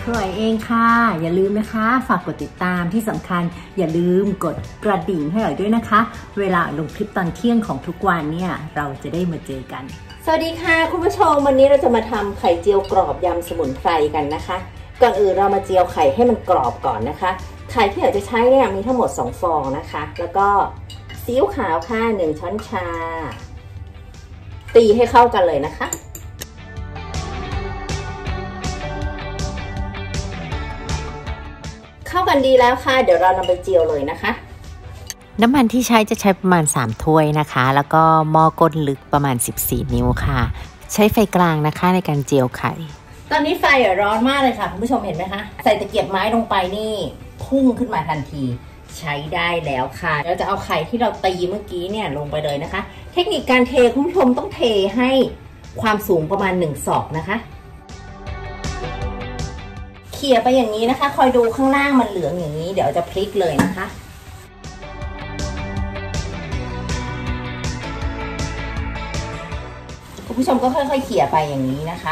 รวยเองค่ะอย่าลืมนะคะฝากกดติดตามที่สำคัญอย่าลืมกดกระดิ่งให้หน่อยด้วยนะคะเวลาลงคลิปตอนเที่ยงของทุกวันเนี่ยเราจะได้มาเจอกันสวัสดีค่ะคุณผู้ชมวันนี้เราจะมาทำไข่เจียวกรอบยำสมุนไพรกันนะคะก่อนอื่นเรามาเจียวไข่ให้มันกรอบก่อนนะคะไข่ที่อยากจะใช้เนี่ยมีทั้งหมด2ฟองนะคะแล้วก็ซีอิ๊วขาวค่ะ1ช้อนชาตีให้เข้ากันเลยนะคะเข้ากันดีแล้วค่ะเดี๋ยวเรานำไปเจียวเลยนะคะน้ำมันที่ใช้จะใช้ประมาณ3ถ้วยนะคะแล้วก็หม้อก้นลึกประมาณ14นิ้วค่ะใช้ไฟกลางนะคะในการเจียวไข่ตอนนี้ไฟร้อนมากเลยค่ะคุณผู้ชมเห็นไหมคะใส่ตะเกียบไม้ลงไปนี่พุ่งขึ้นมาทันทีใช้ได้แล้วค่ะเราจะเอาไข่ที่เราตีเมื่อกี้เนี่ยลงไปเลยนะคะเทคนิคการเทคุณผู้ชมต้องเทให้ความสูงประมาณ1 ศอกนะคะเขี่ยไปอย่างนี้นะคะคอยดูข้างล่างมันเหลืองอย่างนี้เดี๋ยวจะพลิกเลยนะคะคุณผู้ชมก็ค่อยๆเขี่ยไปอย่างนี้นะคะ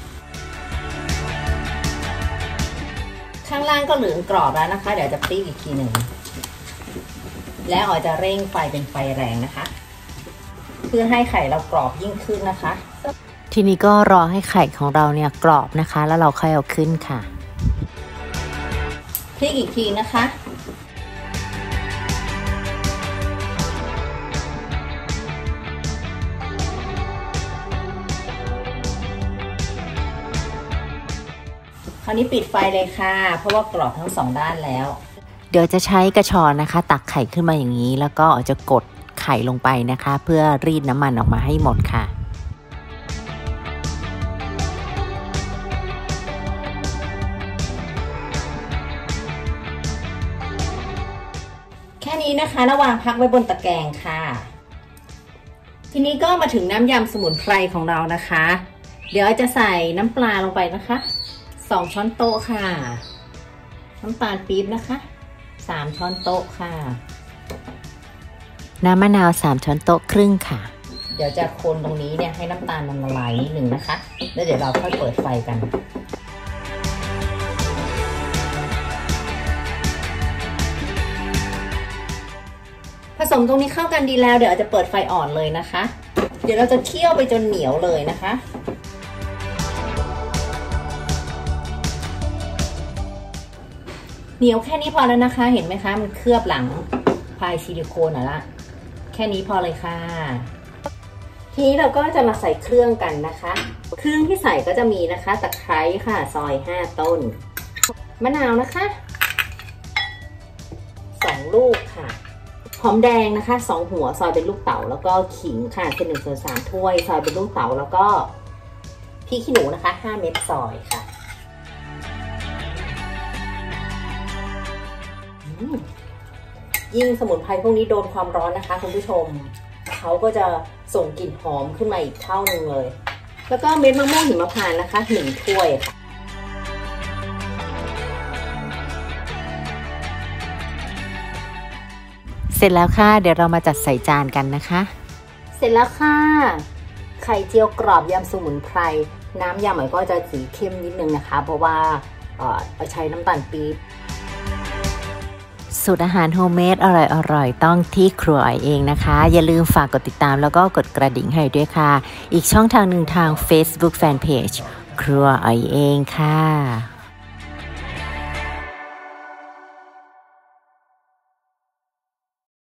ข้างล่างก็เหลืองกรอบแล้วนะคะเดี๋ยวจะพลิกอีกทีหนึ่งแล้วอ๋อจะเร่งไฟเป็นไฟแรงนะคะเพื่อให้ไข่เรากรอบยิ่งขึ้นนะคะทีนี้ก็รอให้ไข่ของเราเนี่ยกรอบนะคะแล้วเราค่อยเอาขึ้นค่ะพลิกอีกทีนะคะคราวนี้ปิดไฟเลยค่ะเพราะว่ากรอบทั้ง2ด้านแล้วเดี๋ยวจะใช้กระชอนนะคะตักไข่ขึ้นมาอย่างนี้แล้วก็จะกดไข่ลงไปนะคะเพื่อรีดน้ำมันออกมาให้หมดค่ะแค่นี้นะคะระหว่างพักไว้บนตะแกรงค่ะทีนี้ก็มาถึงน้ำยำสมุนไพรของเรานะคะเดี๋ยวจะใส่น้ำปลาลงไปนะคะ2 ช้อนโต๊ะค่ะน้ำตาลปี๊บนะคะ3 ช้อนโต๊ะค่ะน้ำมะนาว3 ช้อนโต๊ะครึ่งค่ะเดี๋ยวจะคนตรงนี้เนี่ยให้น้ำตาลมันละลายนิดนึงนะคะแล้วเดี๋ยวเราค่อยเปิดไฟกันผสมตรงนี้เข้ากันดีแล้วเดี๋ยวจะเปิดไฟอ่อนเลยนะคะเดี๋ยวเราจะเคี่ยวไปจนเหนียวเลยนะคะเหนียวแค่นี้พอแล้วนะคะเห็นไหมคะมันเคลือบหลังพายซิลิโคนละแค่นี้พอเลยค่ะทีนี้เราก็จะมาใส่เครื่องกันนะคะเครื่องที่ใส่ก็จะมีนะคะตะไคร้ค่ะซอย5 ต้นมะนาวนะคะ2 ลูกค่ะหอมแดงนะคะ2 หัวซอยเป็นลูกเต๋าแล้วก็ขิงค่ะเป็น1/3 ถ้วยซอยเป็นลูกเต๋าแล้วก็พริกขี้หนูนะคะ5 เม็ดซอยค่ะยิ่งสมุนไพรพวกนี้โดนความร้อนนะคะคุณผู้ชมเขาก็จะส่งกลิ่นหอมขึ้นมาอีกเท่านึงเลยแล้วก็เม็ดมะม่วงหิมพานต์นะคะ1 ถ้วยค่ะเสร็จแล้วค่ะเดี๋ยวเรามาจัดใส่จานกันนะคะเสร็จแล้วค่ะไข่เจียวกรอบยำสมุนไพรน้ำยำก็จะสีเข้มนิดนึงนะคะเพราะว่าใช้น้ำตาลปี๊บสูตรอาหารโฮมเมดอร่อยๆต้องที่ครัวอ๋อยเองนะคะอย่าลืมฝากกดติดตามแล้วก็กดกระดิ่งให้ด้วยค่ะอีกช่องทางหนึ่งทาง Facebook Fanpage ครัวอ๋อยเองค่ะ